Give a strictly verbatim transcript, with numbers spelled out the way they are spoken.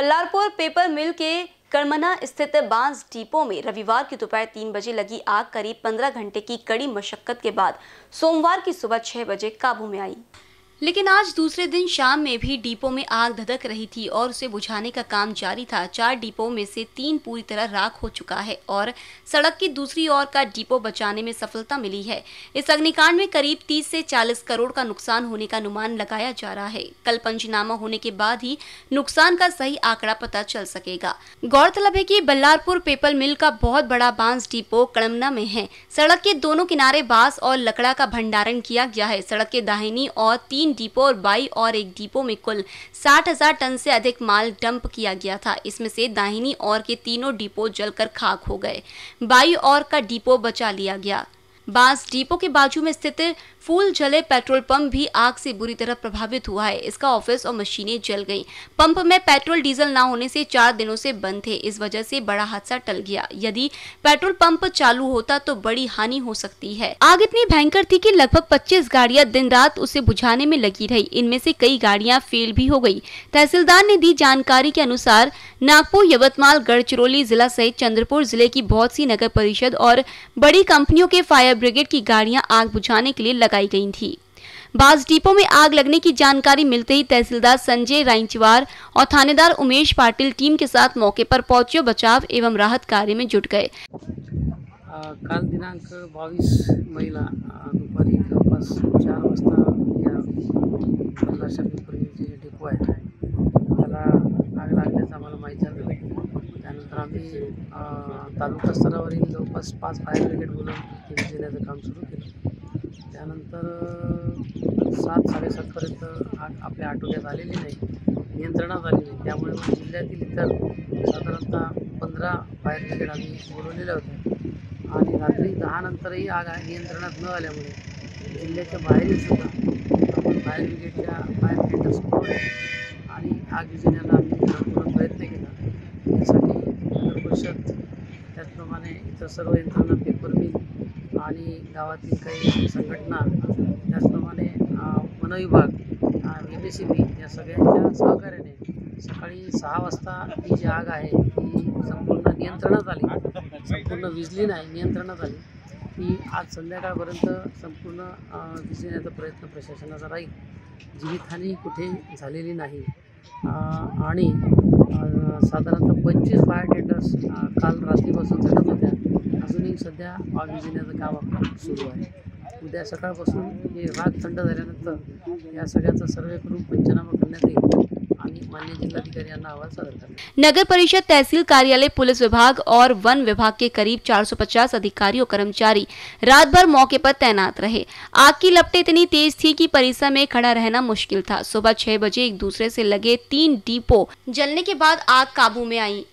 Ballarpur paper मिल के कड़मना स्थित बांस डिपो में रविवार की दोपहर तीन बजे लगी आग करीब पंद्रह घंटे की कड़ी मशक्कत के बाद सोमवार की सुबह छह बजे काबू में आई। लेकिन आज दूसरे दिन शाम में भी डिपो में आग धधक रही थी और उसे बुझाने का काम जारी था। चार डिपो में से तीन पूरी तरह राख हो चुका है और सड़क की दूसरी ओर का डिपो बचाने में सफलता मिली है। इस अग्निकांड में करीब तीस से चालीस करोड़ का नुकसान होने का अनुमान लगाया जा रहा है। कल पंचनामा होने के बाद ही नुकसान का सही आंकड़ा पता चल सकेगा। गौरतलब है कि बल्लारपुर पेपर मिल का बहुत बड़ा बांस डिपो कड़मना में है। सड़क के दोनों किनारे बांस और लकड़ा का भंडारण किया गया है। सड़क के दाहिनी और तीन डिपो और बाई और एक डिपो में कुल साठ हजार टन से अधिक माल डंप किया गया था। इसमें से दाहिनी ओर के तीनों डिपो जलकर खाक हो गए। बाई ओर का डिपो बचा लिया गया। बांस डिपो के बाजू में स्थित फूल झले पेट्रोल पंप भी आग से बुरी तरह प्रभावित हुआ है। इसका ऑफिस और मशीनें जल गईं। पंप में पेट्रोल डीजल ना होने से चार दिनों से बंद थे। इस वजह से बड़ा हादसा टल गया। यदि पेट्रोल पंप चालू होता तो बड़ी हानि हो सकती है। आग इतनी भयंकर थी कि लगभग पच्चीस गाड़ियां दिन रात उसे बुझाने में लगी रही। इनमें से कई गाड़ियां फेल भी हो गई। तहसीलदार ने दी जानकारी के अनुसार नागपुर, यवतमाल, गढ़चिरौली जिला सहित चंद्रपुर जिले की बहुत सी नगर परिषद और बड़ी कंपनियों के फायर ब्रिगेड की गाड़ियां आग बुझाने के लिए लगाई गई थी। बांस डिपो में आग लगने की जानकारी मिलते ही तहसीलदार संजय राइंचवार और थानेदार उमेश पाटिल टीम के साथ मौके पर पहुंचे, बचाव एवं राहत कार्य में जुट गए। काल दिनांक बावीस मईला दुपारी जवळपास चार वाजता या बल्लारच्या पेपर मिलचे जे डिपो आहे त्याला आग लागल्याचं आम्हाला माहीत झालं। त्यानंतर आम्ही तालुका स्तरावरील जवळपास पाच फायर ब्रिगेड बोलून वीज देण्याचं काम सुरू केलं। त्यानंतर सात साडेसातपर्यंत आग आपल्या आटोक्यात आलेली नाही, नियंत्रणात आली नाही। त्यामुळे मग जिल्ह्यातील इतर साधारणतः पंधरा फायर ब्रिगेड आम्ही बोलवलेल्या होत्या आणि रात्री दहा नंतरही आग नियंत्रणात न आल्यामुळे जिल्ह्याच्या बाहेरील सुद्धा आपण फायर ब्रिगेडच्या फायर टेंडर्स बोलवले आणि आग विझवण्याचा आम्ही पूर्ण प्रयत्न केला। यासाठी नगर परिषद त्याचप्रमाणे इतर सर्व यंत्रणा, पेपर मिल आणि गावातील काही संघटना, त्याचप्रमाणे वन विभाग, एम एस सी बी या सगळ्यांच्या सहकार्याने सकाळी सहा वाजता ही जी आग आहे ती संपूर्ण नियंत्रणात आली। संपूर्ण विझली नाही, नियंत्रणात आली। ती आज संध्याकाळपर्यंत संपूर्ण विझवण्याचा प्रयत्न प्रशासनाचा राहील। जीवितहानी कुठे झालेली नाही आणि साधारणतः पंचवीस फायर टेंडर्स काल रात्रीपासून झटत होत्या। अजूनही सध्या आग विझवण्याचं काम आपलं सुरू आहे। उद्या सकाळपासून हे राग थंड झाल्यानंतर या सगळ्याचा सर्वे करून पंचनामा करण्यात येईल आणि माननीय जिल्हाधिकारी यांना अहवाल सादर करण्यात। नगर परिषद, तहसील कार्यालय, पुलिस विभाग और वन विभाग के करीब चार सौ पचास अधिकारी और कर्मचारी रात भर मौके पर तैनात रहे। आग की लपटें इतनी तेज थी कि परिसर में खड़ा रहना मुश्किल था। सुबह छह बजे एक दूसरे से लगे तीन डिपो जलने के बाद आग काबू में आई।